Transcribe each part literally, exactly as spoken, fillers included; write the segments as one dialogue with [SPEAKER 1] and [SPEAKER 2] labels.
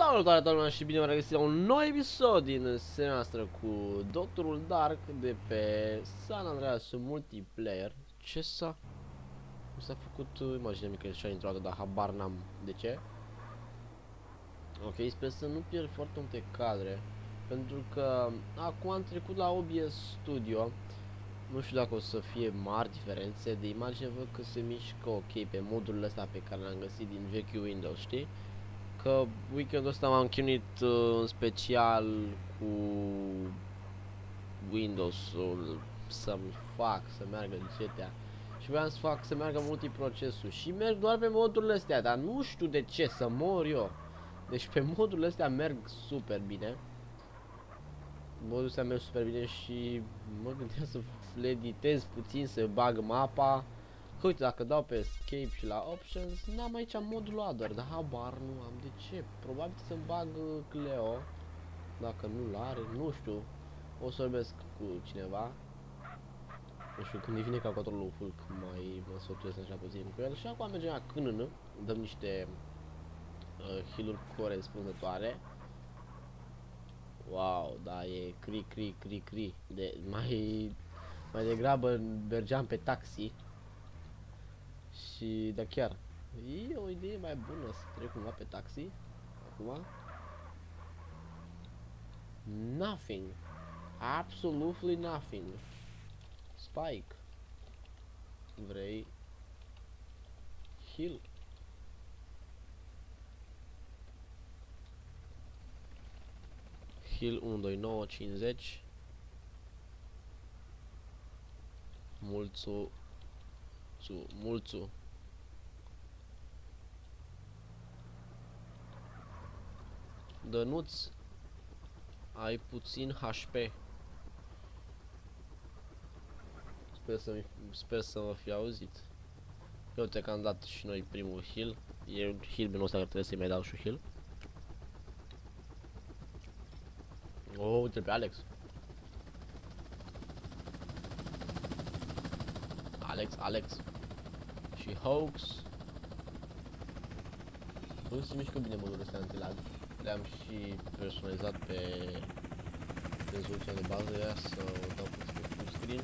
[SPEAKER 1] Salutare toată și bine v-am regăsit la un nou episod din seria noastră cu Doctorul Dark de pe San Andreas Multiplayer. Ce s-a... Mi s-a făcut imagine mică și-a intrat, dar habar n-am de ce. Ok, sper să nu pierd foarte multe cadre, pentru că acum am trecut la O B S Studio. Nu știu dacă o să fie mari diferențe de imagine, văd că se mișcă ok pe modurile astea pe care le-am găsit din vechiul Windows, știi? Că weekendul ăsta m-am chinuit uh, în special cu Windows-ul să-mi fac să meargă G T A și vreau să fac să meargă multiprocesul și merg doar pe modurile astea, dar nu știu de ce să mor eu. Deci pe modurile astea merg super bine. Modurile astea merg super bine și mă gândeam să le editez puțin, să bag mapa. Uite, dacă dau pe escape și la options, n-am aici modul Other, dar habar nu am de ce. Probabil să-mi bag Cleo, dacă nu-l are, nu știu. O să vorbesc cu cineva. Nu știu, când îi vine calculatorul full, mai mă sfătuiesc așa puțin cu el. Și acum mergem la C N N, dăm niște uh, heal-uri corespunzătoare. Wow, da, e cri, cri, cri, cri. De, mai, mai degrabă mergeam pe taxi. Și, da, chiar, e o idee mai bună să trec cumva pe taxi. Acum nothing. Absolutely nothing. Spike. Vrei heal? Heal unu doi nouă cincizeci. Mulțu Mulțu. Dănuț, ai puțin H P. Sper să sper să mă fi auzit. Uite că am dat și noi primul heal. E un heal benul ăsta, că trebuie să-i mai dau și heal. Oh, uite pe Alex. Alex, Alex. Și Hoax. Bă, se mișcă bine modurile astea anti-lag. Le-am și personalizat pe rezoluția de bază, ia să o dau puțin pe full screen.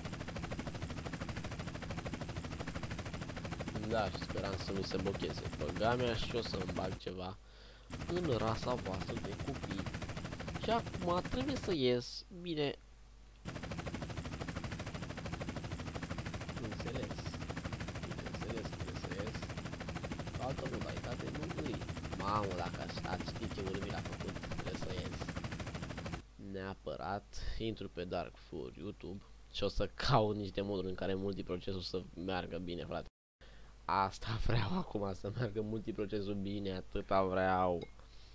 [SPEAKER 1] Da, și speram să nu se blocheze programea și o să-mi bag ceva în rasa voastră de copii. Și acum trebuie să ies, bine. Înțeles. Bineînțeles, trebuie să ies. Altă modalitate nu îi. Mamă, dacă ați ști ce urmire a făcut, trebuie să ies. Neapărat intru pe Dark for YouTube și o să caut niște moduri în care multiprocesul să meargă bine, frate. Asta vreau acum, să meargă multiprocesul bine, atâta vreau.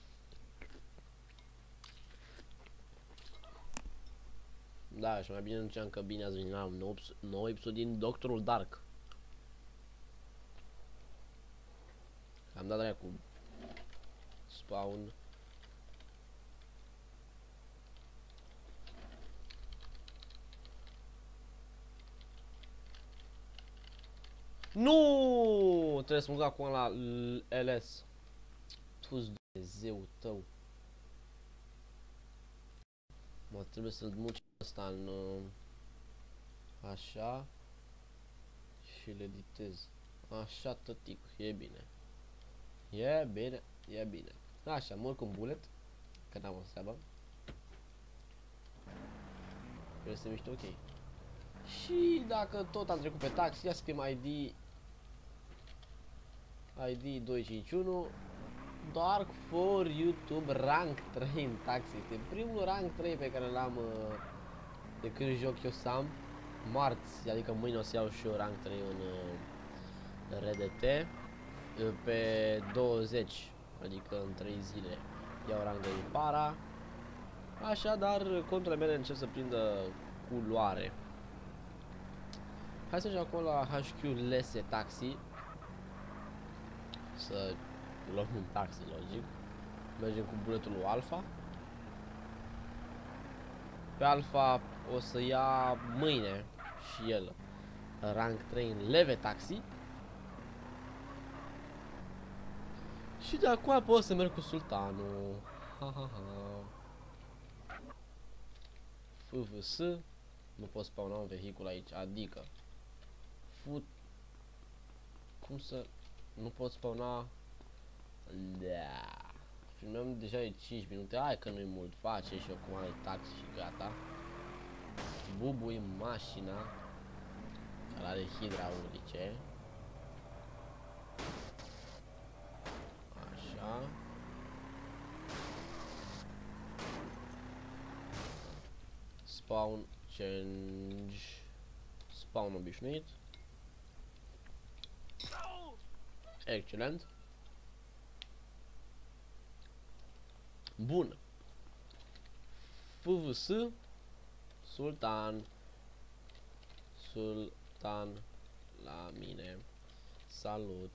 [SPEAKER 1] Da, și mai bine nu ziceam că bine ați venit la un nou, nou episod din Doctorul Dark. Am dat aia cu spawn. Nu! Trebuie să mă duc acum la L S. Tu-ți Dumnezeu tău. Mă trebuie să-l muci ăsta în așa și le editez. Așa, tătic, e bine. E bine, e bine. Așa, mor cu un bullet, că n-am o seabă. Trebuie să miște ok. Și dacă tot am trecut pe taxi, ia scriem I D I D doi cinci unu Dark for YouTube rank trei în taxi. Este primul rank trei pe care l-am uh, de când joc eu Sam. Marți, adică mâine o să iau și eu rank trei în uh, R D T. Uh, pe douăzeci, adică în trei zile iau rank de para. Așadar, conturile mele încep să prindă culoare. Hai să mergem acolo la H Q Lese Taxi. Să luăm un taxi, logic. Mergem cu buletul lui Alpha. Pe Alpha o să ia mâine și el rank trei în Leve Taxi. Și de acum pot să merg cu sultanul. Ha, ha, ha. F V S. Nu pot spawna un vehicul aici, adică Fut. Cum să... Nu pot spawna. Da. Filmăm deja de cinci minute. Hai că nu-i mult. Face și eu cum are taxi și gata. Bubui mașina care are hidraulice. Așa. Spawn change. Spawn obișnuit. Excelent. Bun. F V S. Sultan. Sultan la mine. Salut.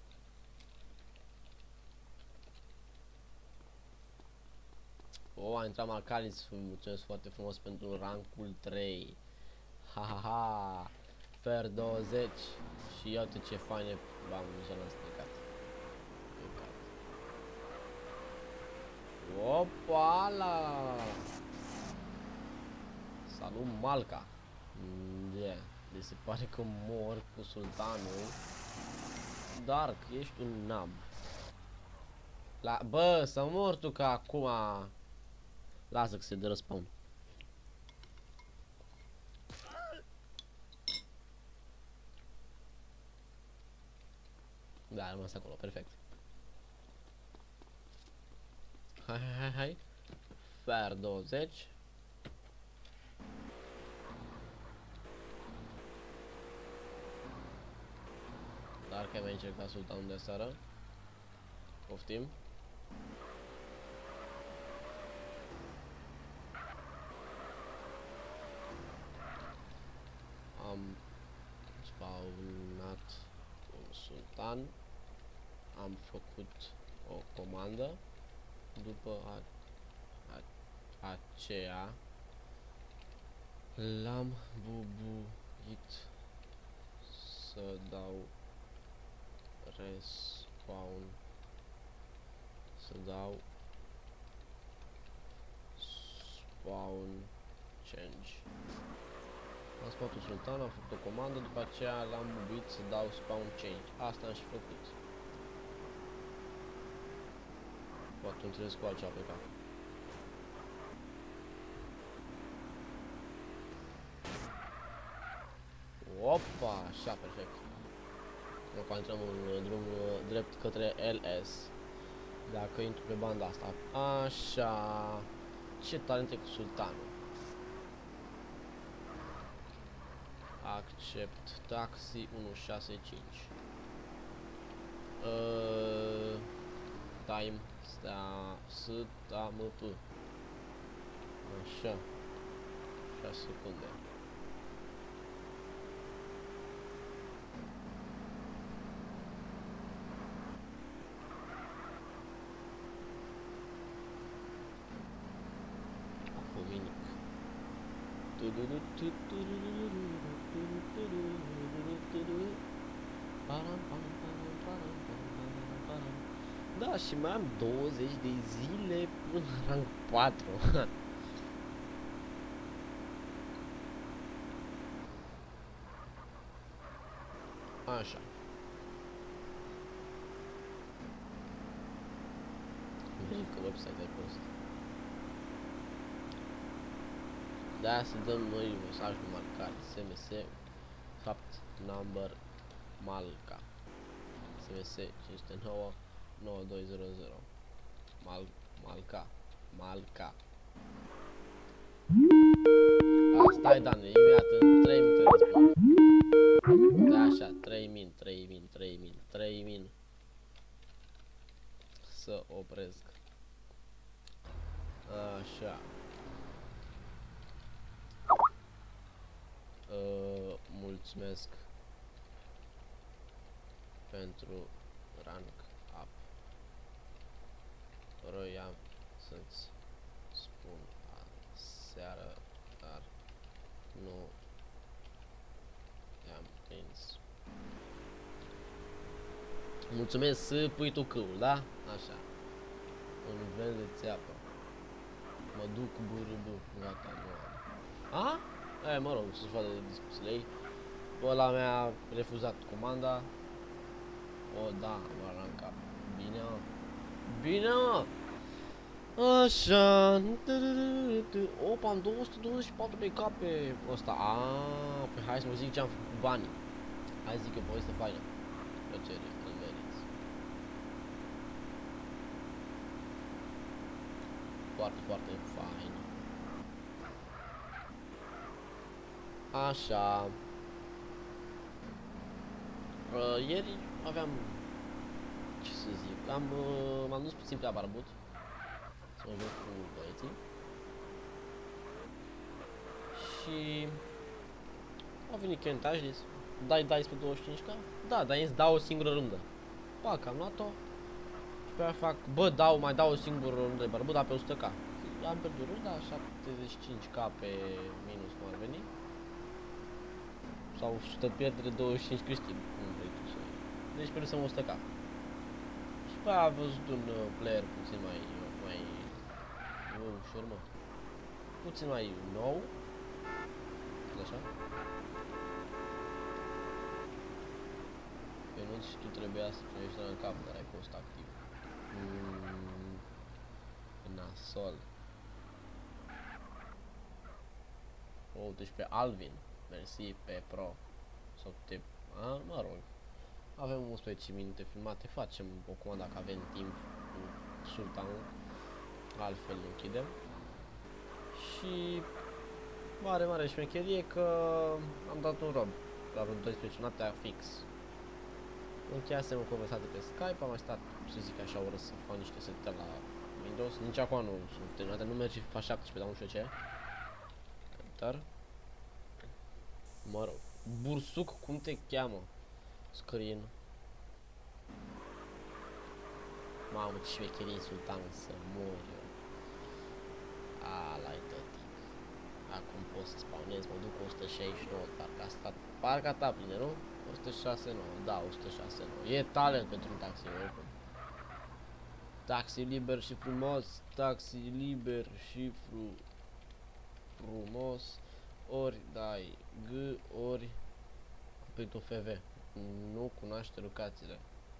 [SPEAKER 1] O, a intrat Malcalis, mulțumesc foarte frumos pentru rankul trei. Ha ha ha. Fer douăzeci. Și iată ce faine. Bam, deja l-am stricat. Opala! Salut, Malca! Yeah. Deci se pare că mor cu sultanul. Dark, ești un nab. La... Bă, să mor tu că acum... Lasă că se dă răspawn. Da, a rămas acolo, perfect. Hai, hai, hai, hai. Fer douăzeci. Dar că ai mai încercat sultanul de seară. Poftim. Am spawnat un sultan. Am făcut o comandă. După a, a, aceea l-am bubuit să dau respawn, să dau spawn change. Am spawnat un sultan, am făcut o comandă, după aceea l-am bubuit să dau spawn change. Asta am și făcut. Poate înțeles cu altceva pe cap. Opa, așa, perfect. Acum intrăm în drum drept către L S. Dacă intru pe banda asta. Așa. Ce talente cu sultanul. Accept taxi unu șase cinci. Uh, time sta S T A M P. Așa. șase secunde. Da, și mai am douăzeci de zile până la rang patru. Așa. Verifică website-ul prost. Da, să dăm noi mesajul marcare S M S fapt number Malca S M S cinci zero nouă nouă doi zero zero Mal Malca Malca. A, stai, Dane, imediat în trei minute răspund. Da, așa, trei min, trei min, trei min, trei min. Să opresc. Așa. Uh, mulțumesc pentru rank up. Vroiam să-ți spun aseară, dar nu i-am prins. Mulțumesc să pui tu câul, da? Așa. Un nivel de țeapă. Mă duc cu bârâbâ. Gata, nu am. A? E, mă rog, să-și vadă de discuțiile ei. Ăla mi-a refuzat comanda. O, da, mă la în cap. Bine, mă. Bine, mă! Așa. Opa, am două sute douăzeci și patru de cap pe ăsta. Aaaa, păi hai să vă zic ce am făcut cu banii. Hai să zic că o poveste faină. Plăcere, îl meriți. Foarte, foarte faină. Așa. Uh, ieri aveam, ce să zic, am, uh, m-am dus puțin pe la barbut. Să mă joc cu băieții. Și a venit Kent, a zis, dai dice pe douăzeci și cinci K? Da, dar îți dau o singură rundă. Pac, am luat-o. Și pe aia fac, bă, dau, mai dau o singură rundă de barbut, dar pe o sută K. Am pierdut runda, șaptezeci și cinci K pe minus cum ar veni. Sau o sută pierdere, douăzeci și cinci câștig, cum vrei tu să... Deci pierdem o sută K. Și pe aia a văzut un uh, player puțin mai, mai... Uh, ușor, mă. Puțin mai nou. Așa. Eu nu și tu trebuia să primești în cap, dar ai fost activ. Mm, nasol. O, deci pe Alvin. Mersi pe Pro. Sau te... A, mă rog. Avem unsprezece minute filmate. Facem o comandă dacă avem timp cu sultanul. Altfel închidem. Și... Mare, mare șmecherie că am dat un rob. La vreo doisprezece noaptea fix. Încheiasem o conversație pe Skype, am mai stat, să zic așa, o oră să fac niște setări la Windows. Nici acum nu sunt terminate, nu merge F șaptesprezece, dar nu știu ce. Enter. Mă rog. Bursuc, cum te cheamă? Screen. Mamă, ce șmecherie sultană să mor eu. A, la-i tătic. Acum pot să spawnez, mă duc cu o sută șaizeci și nouă, parcă a stat, parcă a ta pline, nu? o sută șase nouă, da, o sută șase nouă. E talent pentru un taxi, oricum. Taxi liber și frumos, taxi liber și fru... frumos. Ori dai G, ori pe tu F V. Nu cunoaște locațiile.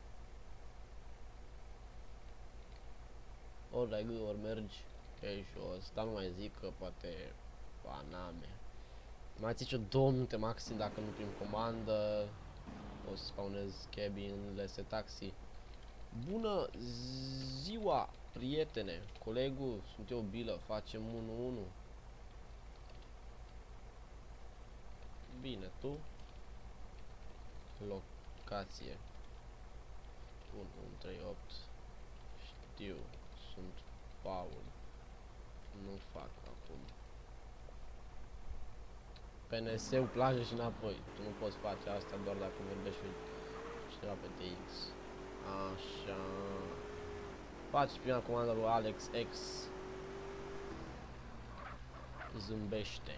[SPEAKER 1] Ori dai G, ori mergi pe jos, dar nu mai zic că poate... Baname. Mai ții o două minute maxim dacă nu prim comandă. O să spawnez cabin, lese taxi. Bună ziua, prietene. Colegul, sunt eu Bilă, facem unu unu. Bine, tu? Locație unu unu trei opt. Știu, sunt Paul. Nu fac acum P N S-ul, plajă și înapoi. Tu nu poți face asta doar dacă vorbești cu cineva pe T X. Așa. Faci prima comandă lui Alex X. Zâmbește.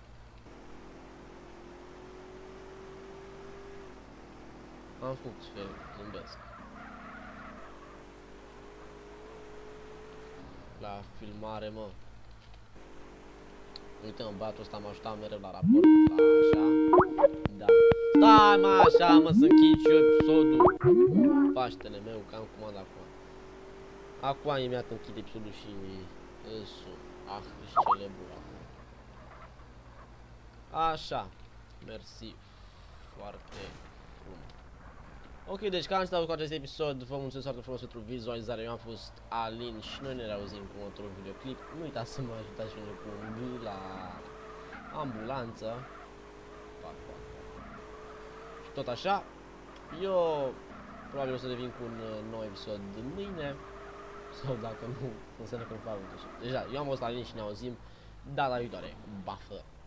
[SPEAKER 1] Am făcut să zâmbesc. La filmare, mă. Uite, mă, băiatul ăsta m-a ajutat mereu la raport. La așa. Da. Stai, mă, așa, mă, să închid și eu episodul. Paștele meu, că am comanda acum. Acum imediat închid episodul și îsu. Ah, și celebru acum. Așa. Mersi. Foarte frumos. Ok, deci cam asta cu acest episod. Vă mulțumesc foarte frumos pentru vizualizare. Eu am fost Alin și noi ne reauzim cu următorul videoclip. Nu uitați să mă ajutați și mine cu un B la ambulanță. Pac, pac, pac. Și tot așa. Eu probabil o să revin cu un nou episod mâine. Sau dacă nu, înseamnă că nu fac un episod. Deja, eu am fost Alin și ne auzim data viitoare. Bafă!